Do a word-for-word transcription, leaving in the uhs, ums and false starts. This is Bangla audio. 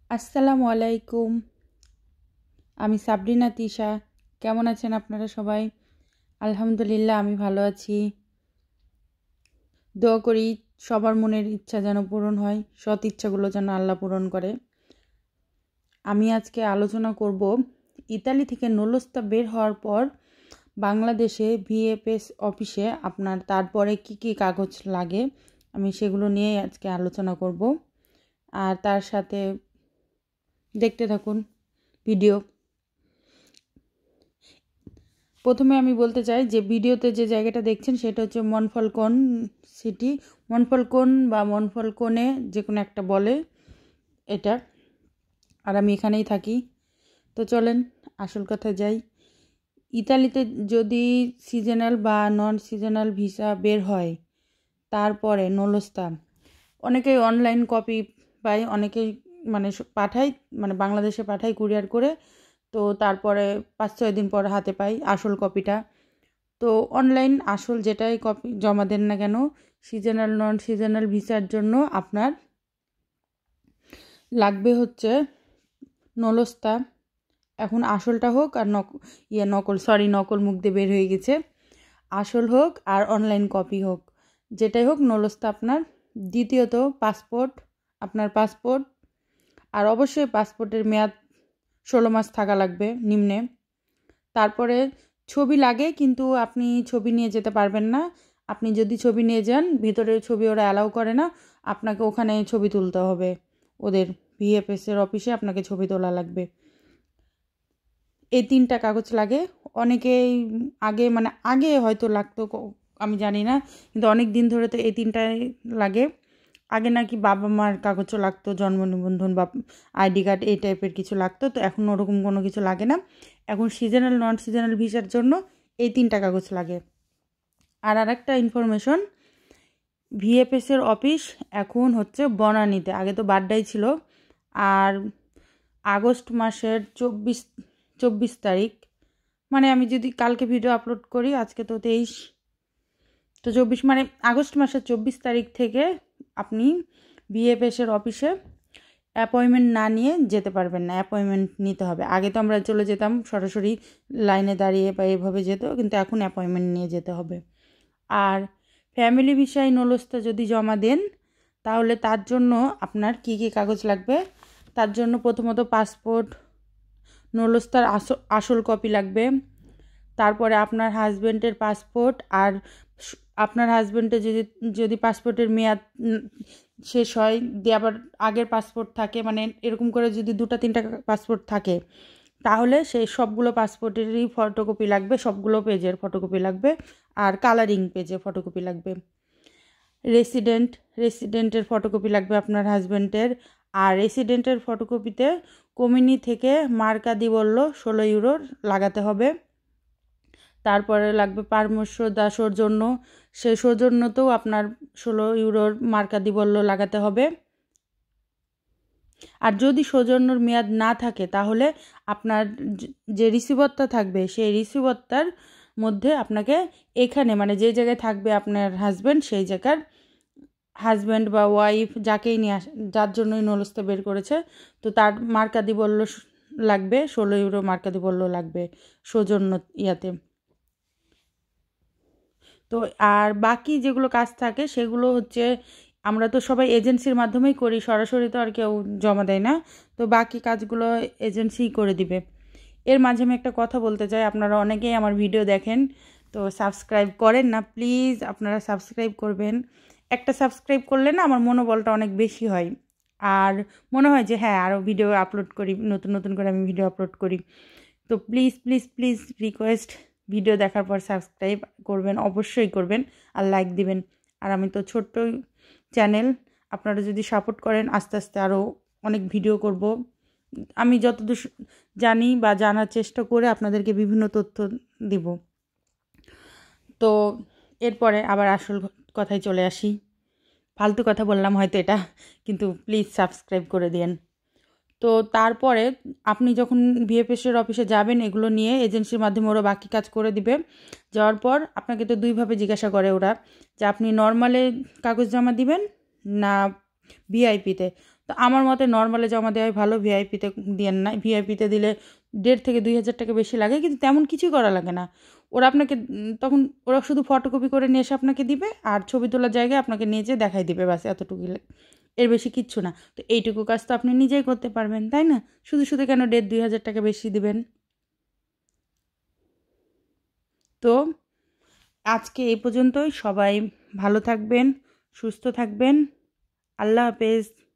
আসসালামু আলাইকুম। আমি সাবরিনা তিশা। কেমন আছেন আপনারা সবাই? আলহামদুলিল্লাহ আমি ভালো আছি। দোয়া করি সবার মনের ইচ্ছা যেন পূরণ হয়, সৎ ইচ্ছাগুলো যেন আল্লাহ পূরণ করে। আমি আজকে আলোচনা করব ইতালি থেকে নুল্লাস্তা বের হওয়ার পর বাংলাদেশে ভিএফএস অফিসে আপনার তারপরে কি কি কাগজ লাগে, আমি সেগুলো নিয়ে আজকে আলোচনা করব। আর তার সাথে দেখতে থাকুন ভিডিও। প্রথমে আমি বলতে চাই যে ভিডিওতে যে জায়গাটা দেখছেন সেটা হচ্ছে মনফলকন সিটি, মনফলকন বা মনফলকনে যে কোনো একটা বলে এটা, আর আমি এখানেই থাকি। তো চলেন আসল কথা যাই। ইতালিতে যদি সিজনাল বা নন সিজনাল ভিসা বের হয় তারপরে নুল্লাস্তা, অনেকেই অনলাইন কপি পায়, অনেকেই মানে পাঠায়, মানে বাংলাদেশে পাঠায় কুরিয়ার করে। তো তারপরে পাঁচ ছয় দিন পর হাতে পাই আসল কপিটা। তো অনলাইন আসল যেটাই কপি জমা দেন না কেন, সিজনাল নন সিজনাল ভিসার জন্য আপনার লাগবে হচ্ছে নুল্লাস্তা। এখন আসলটা হোক আর নক ইয়ে নকল সরি নকল মুখ দিয়ে বের হয়ে গেছে, আসল হোক আর অনলাইন কপি হোক, যেটাই হোক নুল্লাস্তা আপনার। দ্বিতীয়ত পাসপোর্ট, আপনার পাসপোর্ট, আর অবশ্যই পাসপোর্টের মেয়াদ ষোলো মাস থাকা লাগবে নিম্নে। তারপরে ছবি লাগে, কিন্তু আপনি ছবি নিয়ে যেতে পারবেন না। আপনি যদি ছবি নিয়ে যান, ভিতরে ছবি ওরা অ্যালাউ করে না, আপনাকে ওখানে ছবি তুলতে হবে, ওদের ভিএফএসের অফিসে আপনাকে ছবি তোলা লাগবে। এই তিনটা কাগজ লাগে। অনেকেই আগে মানে আগে হয়তো লাগতো, আমি জানি না, কিন্তু অনেক দিন ধরে তো এই তিনটাই লাগে। আগে নাকি বাবা মার কাগজও লাগতো, জন্ম নিবন্ধন বা আইডি কার্ড এই টাইপের কিছু লাগতো, তো এখন ওরকম কোনো কিছু লাগে না। এখন সিজনাল নন সিজনাল ভিসার জন্য এই তিনটা কাগজ লাগে। আর আরেকটা ইনফরমেশন, ভিএফএসের অফিস এখন হচ্ছে বনানীতে, আগে তো বাড্ডাই ছিল। আর আগস্ট মাসের চব্বিশ চব্বিশ তারিখ, মানে আমি যদি কালকে ভিডিও আপলোড করি, আজকে তো তেইশ, তো চব্বিশ মানে আগস্ট মাসের চব্বিশ তারিখ থেকে আপনি ভিএফএসের অফিসে অ্যাপয়েন্টমেন্ট না নিয়ে যেতে পারবেন না, অ্যাপয়েন্টমেন্ট নিতে হবে। আগে তো আমরা চলে যেতাম সরাসরি লাইনে দাঁড়িয়ে বা এভাবে যেত, কিন্তু এখন অ্যাপয়েন্টমেন্ট নিয়ে যেতে হবে। আর ফ্যামিলি ভিসায় নুল্লাস্তা যদি জমা দেন, তাহলে তার জন্য আপনার কি কি কাগজ লাগবে? তার জন্য প্রথমত পাসপোর্ট, নুল্লাস্তার আসল কপি লাগবে। তারপরে আপনার হাজব্যান্ডের পাসপোর্ট, আর আপনার হাজব্যান্ডের যদি যদি পাসপোর্টের মেয়াদ শেষ হয় দিয়ে আবার আগের পাসপোর্ট থাকে, মানে এরকম করে যদি দুটো তিনটা পাসপোর্ট থাকে, তাহলে সেই সবগুলো পাসপোর্টেরই ফটোকপি লাগবে, সবগুলো পেজের ফটোকপি লাগবে, আর কালারিং পেজে ফটোকপি লাগবে। রেসিডেন্ট রেসিডেন্টের ফটোকপি লাগবে আপনার হাজব্যান্ডের। আর রেসিডেন্টের ফটোকপিতে কমিউনি থেকে মার্কা দি বললো ষোলো ইউরোর লাগাতে হবে। তারপরে লাগবে পরামর্শ দা সৌজন্য, সেই সৌজন্যতেও আপনার ষোলো ইউরোর মার্কা দি বললো লাগাতে হবে। আর যদি সৌজন্যর মেয়াদ না থাকে, তাহলে আপনার যে রিসিভারটা থাকবে সেই রিসিভারটার মধ্যে আপনাকে এখানে মানে যে জায়গায় থাকবে আপনার হাজব্যান্ড, সেই জায়গার হাজব্যান্ড বা ওয়াইফ যাকেই নিয়ে আস যার জন্যই নুল্লাস্তা বের করেছে, তো তার মার্কা দি বললো লাগবে, ষোলো ইউরো মার্কা দি বললো লাগবে সৌজন্য ইয়াতে। তো আর বাকি যেগুলো কাজ থাকে সেগুলো হচ্ছে আমরা তো সবাই এজেন্সির মাধ্যমেই করি, সরাসরি তো আর কেউ জমা দেয় না, তো বাকি কাজগুলো এজেন্সিই করে দিবে। এর মাঝে আমি একটা কথা বলতে চাই, আপনারা অনেকেই আমার ভিডিও দেখেন তো সাবস্ক্রাইব করেন না, প্লিজ আপনারা সাবস্ক্রাইব করবেন। একটা সাবস্ক্রাইব করলে না আমার মনোবলটা অনেক বেশি হয়, আর মনে হয় যে হ্যাঁ আরও ভিডিও আপলোড করি, নতুন নতুন করে আমি ভিডিও আপলোড করি। তো please please please request, video দেখার পর সাবস্ক্রাইব করবেন, অবশ্যই করবেন, আর লাইক দিবেন। আর আমি তো ছোট্ট চ্যানেল, আপনারা যদি সাপোর্ট করেন আস্তে আস্তে আরও অনেক ভিডিও করব। আমি যতদূর জানি বা জানার চেষ্টা করে আপনাদেরকে বিভিন্ন তথ্য দিব। তো এরপরে আবার আসল কথায় চলে আসি, ফালতু কথা বললাম হয়তো এটা, কিন্তু প্লিজ সাবস্ক্রাইব করে দিন। তো তারপরে আপনি যখন ভিএফএসের অফিসে যাবেন এগুলো নিয়ে, এজেন্সির মাধ্যমে ওরা বাকি কাজ করে দিবে। যাওয়ার পর আপনাকে তো দুইভাবে জিজ্ঞাসা করে ওরা, যে আপনি নর্মালে কাগজ জমা দিবেন না ভিআইপিতে। তো আমার মতে নর্মালে জমা দেওয়াই ভালো, ভিআইপিতে দিয়েন না। ভিআইপিতে দিলে দেড় থেকে দুই হাজার টাকা বেশি লাগে, কিন্তু তেমন কিছুই করা লাগে না। ওরা আপনাকে তখন ওরা শুধু ফটোকপি করে নিয়ে এসে আপনাকে দিবে, আর ছবি তোলার জায়গায় আপনাকে নিয়ে যেয়ে দেখাই দিবে, ব্যাস এতটুকু, এর বেশি কিচ্ছু না। তো এইটুকু কাজ তো আপনি নিজেই করতে পারবেন, তাই না? শুধু শুধু কেন দেড় দুই হাজার টাকা বেশি দিবেন? তো আজকে এই পর্যন্তই। সবাই ভালো থাকবেন, সুস্থ থাকবেন। আল্লাহ হাফেজ।